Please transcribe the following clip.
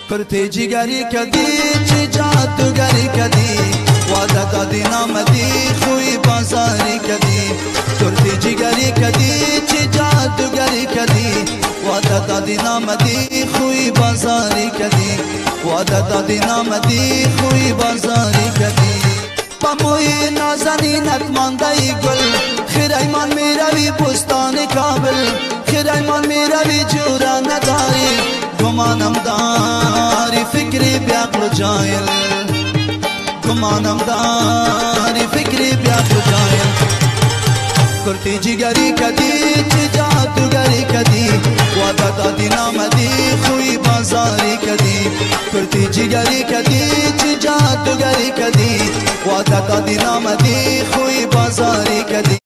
کرتی جگری کدی چی جادوگری کدی وعده دادی نامدی خوی بازاری کدی کرتی جگری کدی چی جادوگری کدی وعده دادی نامدی خوی بازاری کدی وعده دادی نامدی خوی بازاری کدی پاموی نازنینت ماندهی گل خیر ایمان میروی بستان کابل خیر ایمان میروی جورا نداری گمانم داری فکری بیاقل جایل گمانم داری فکری بیاقل جایل کرتی جگری کدی چی جادوگری کدی وعده دادی نامدی خوی بازاری کدی کرتی جگری کدی چی جادوگری کدی وعده دادی نامدی خوی بازاری کدی